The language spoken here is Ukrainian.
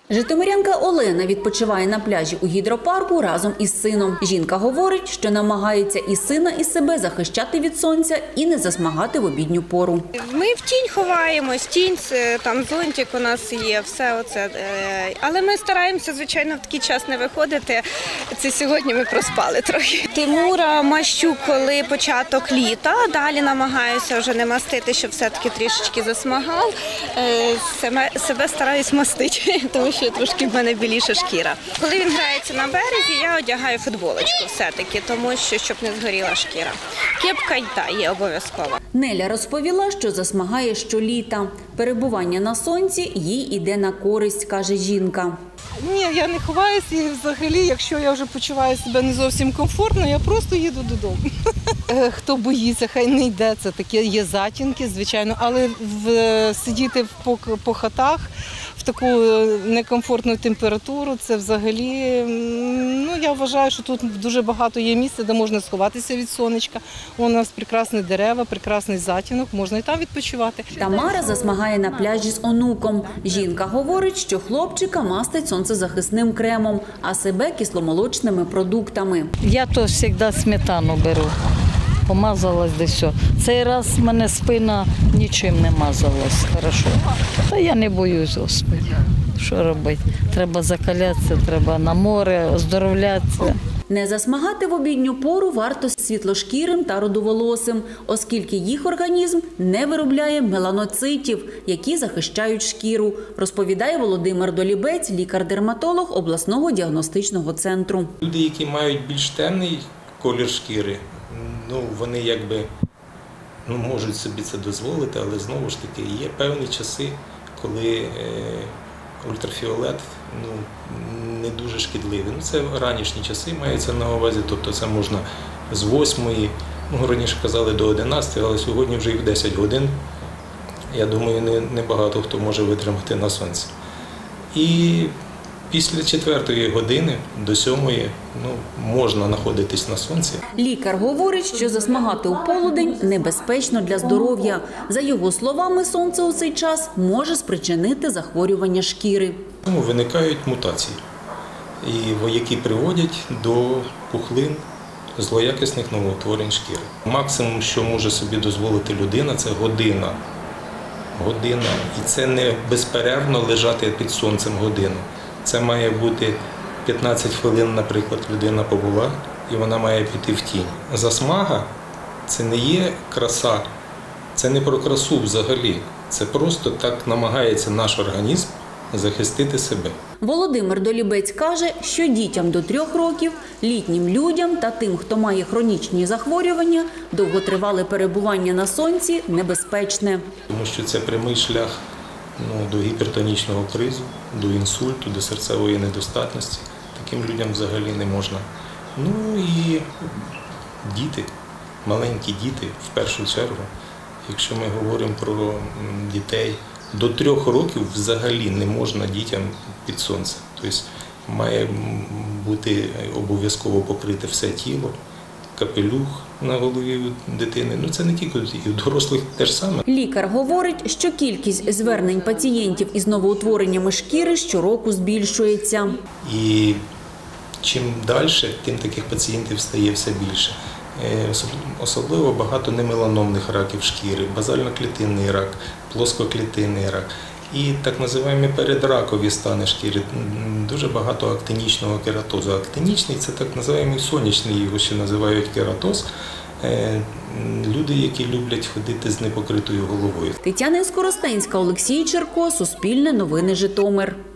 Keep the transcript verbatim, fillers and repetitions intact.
Житомирянка Олена відпочиває на пляжі у гідропарку разом із сином. Жінка говорить, що намагається і сина, і себе захищати від сонця і не засмагати в обідню пору. Ми в тінь ховаємось, тінь, там зонтик у нас є, все оце. Але ми стараємося, звичайно, в такий час не виходити. Це сьогодні ми проспали трохи. Тимура мащу, коли початок літа, далі намагаюся вже не мастити, щоб все-таки трішечки засмагав. Себе стараюсь мастити, тому що трошки в мене біліша шкіра. Коли він грається на березі, я одягаю футболочку все-таки, тому що, щоб не згоріла шкіра. Кепка й та є обов'язкова. Неля розповіла, що засмагає щоліта. Перебування на сонці їй іде на користь, каже жінка. Ні, я не ховаюся і взагалі, якщо я вже почуваю себе не зовсім комфортно, я просто їду додому. Хто боїться, хай не йде, це таке є затінки, звичайно, але в, сидіти по, по хатах в таку некомфортну температуру, це взагалі, ну я вважаю, що тут дуже багато є місця, де можна сховатися від сонечка. У нас прекрасні дерева, прекрасний затінок, можна і там відпочивати. Тамара засмагає на пляжі з онуком. Жінка говорить, що хлопчика мастить сонцезахисним кремом, а себе кисломолочними продуктами. Я то завжди сметану беру. Помазалась десь все. Цей раз в мене спина нічим не мазалась. Хорошо. Та я не боюсь, Господи. Що робити? Треба закалятися, треба на море, оздоровлятися. Не засмагати в обідню пору варто світлошкірим та рудоволосим, оскільки їх організм не виробляє меланоцитів, які захищають шкіру, розповідає Володимир Долібець, лікар-дерматолог обласного діагностичного центру. Люди, які мають більш темний колір шкіри, ну, вони якби ну, можуть собі це дозволити, але знову ж таки є певні часи, коли е, ультрафіолет ну, не дуже шкідливий. Ну, це ранішні часи маються на увазі, тобто це можна з восьмої, ну, раніше казали до одинадцятої, але сьогодні вже і в десять годин. Я думаю, не, не багато хто може витримати на сонці. І після четвертої години до сьомої ну, можна знаходитись на сонці. Лікар говорить, що засмагати у полудень небезпечно для здоров'я. За його словами, сонце у цей час може спричинити захворювання шкіри. Тому виникають мутації, і які приводять до пухлин, злоякісних новоутворень шкіри. Максимум, що може собі дозволити людина, це година. Година. І це не безперервно лежати під сонцем годину. Це має бути п'ятнадцять хвилин, наприклад, людина побула, і вона має піти в тінь. Засмага – це не є краса, це не про красу взагалі. Це просто так намагається наш організм захистити себе. Володимир Долібець каже, що дітям до трьох років, літнім людям та тим, хто має хронічні захворювання, довготривале перебування на сонці небезпечне. Тому що це прямий шлях ну, до гіпертонічного кризу, до інсульту, до серцевої недостатності. Таким людям взагалі не можна. Ну і діти, маленькі діти в першу чергу. Якщо ми говоримо про дітей, до трьох років взагалі не можна дітям під сонце. Тобто має бути обов'язково покрите все тіло, капелюх на голові у дитини. Ну це не тільки і у дорослих теж саме. Лікар говорить, що кількість звернень пацієнтів із новоутвореннями шкіри щороку збільшується. І чим далі, тим таких пацієнтів стає все більше. Особливо багато немеланомних раків шкіри, базально-клітинний рак, плоскоклітинний рак і так називаємо передракові стани шкіри. Дуже багато актинічного кератозу. Актинічний – це так називаємо сонячний, його ще називають кератоз. Люди, які люблять ходити з непокритою головою. Тетяна Скоростенська, Олексій Черко, Суспільне новини, Житомир.